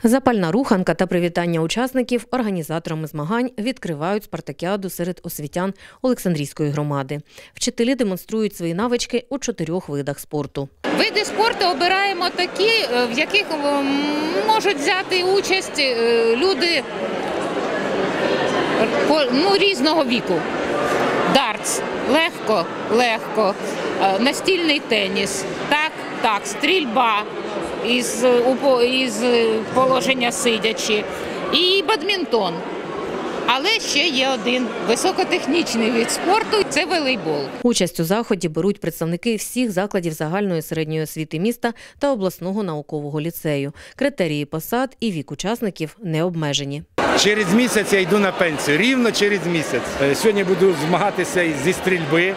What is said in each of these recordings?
Запальна руханка та привітання учасників організаторами змагань відкривають спартакіаду серед освітян Олександрійської громади. Вчителі демонструють свої навички у 4 видах спорту. Види спорту обираємо такі, в яких можуть взяти участь люди різного віку. Дартс – легко, настільний теніс, так, стрільба із положення сидячи і бадмінтон. Але ще є один високотехнічний вид спорту – це волейбол. Участь у заході беруть представники всіх закладів загальної середньої освіти міста та обласного наукового ліцею. Критерії посад і вік учасників не обмежені. Через місяць я йду на пенсію, рівно через місяць. Сьогодні буду змагатися зі стрільби.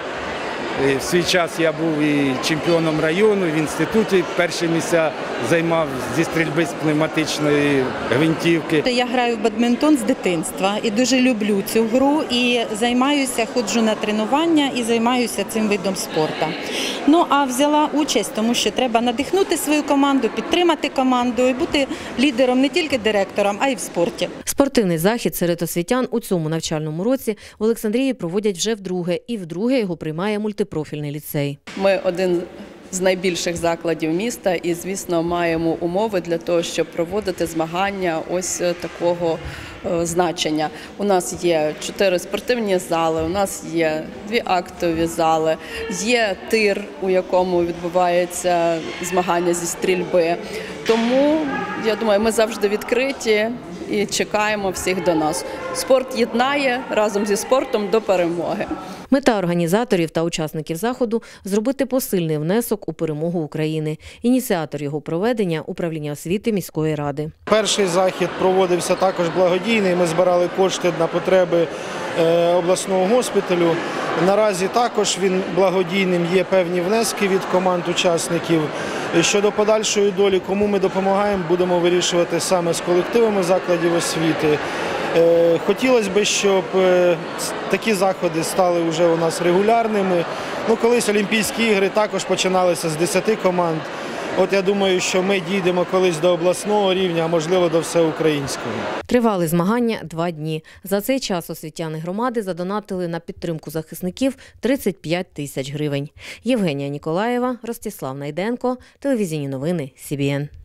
В свій час я був і чемпіоном району, в інституті перші місця займав зі стрільби з пневматичної гвинтівки. Я граю в бадмінтон з дитинства і дуже люблю цю гру, і займаюся, ходжу на тренування і займаюся цим видом спорту. Ну, а взяла участь, тому що треба надихнути свою команду, підтримати команду і бути лідером не тільки директором, а й в спорті. Спортивний захід серед освітян у цьому навчальному році в Олександрії проводять вже вдруге, і вдруге його приймає мультипрофільний ліцей. Ми один з найбільших закладів міста і, звісно, маємо умови для того, щоб проводити змагання ось такого значення. У нас є 4 спортивні зали, у нас є 2 актові зали, є тир, у якому відбуваються змагання зі стрільби. Тому, я думаю, ми завжди відкриті і чекаємо всіх до нас. Спорт єднає, разом зі спортом до перемоги. Мета організаторів та учасників заходу – зробити посильний внесок у перемогу України. Ініціатор його проведення – управління освіти міської ради. Перший захід проводився також благодійний. Ми збирали кошти на потреби обласного госпіталю. Наразі також він благодійним, є певні внески від команд учасників. Щодо подальшої долі, кому ми допомагаємо, будемо вирішувати саме з колективами закладів освіти. Хотілося б, щоб такі заходи стали вже у нас регулярними. Колись Олімпійські ігри також починалися з 10 команд. От я думаю, що ми дійдемо колись до обласного рівня, а можливо до всеукраїнського. Тривали змагання 2 дні. За цей час освітяни громади задонатили на підтримку захисників 35 тисяч гривень. Євгенія Ніколаєва, Ростислав Найденко, телевізійні новини СІБІН.